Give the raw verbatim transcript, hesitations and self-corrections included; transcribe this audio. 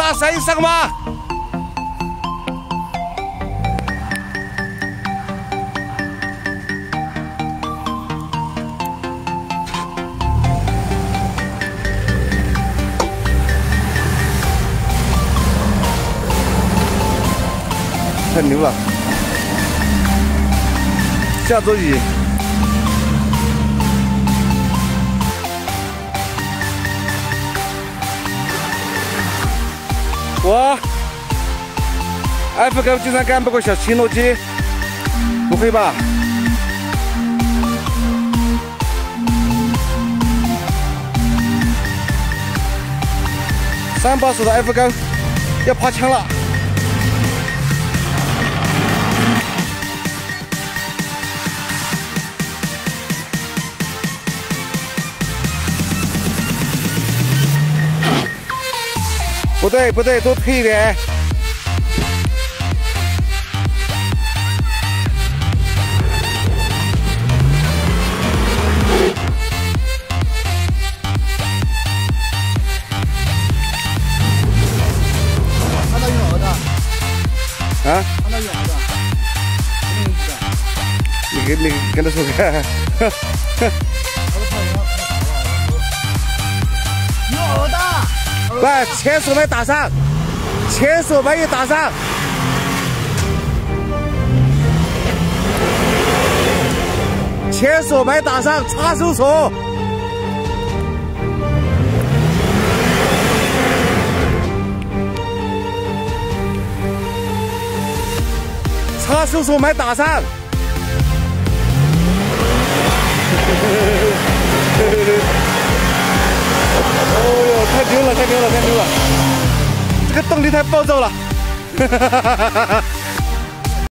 大身上吗？太牛了！下周雨。 我 F 狗竟然干不过小青罗鸡，不会吧？三把手的 F 狗要爬墙了。 不对，不对，多推一点。 看到有的。 啊？ 看到有的。 你跟你跟他说看。 有的。 来，前手麦打上，前手麦也打上，前手麦打上，插手手，插手手麦打上。哦呦，太牛了，太牛了，太牛了！这个动力太暴躁了，哈哈哈哈哈哈！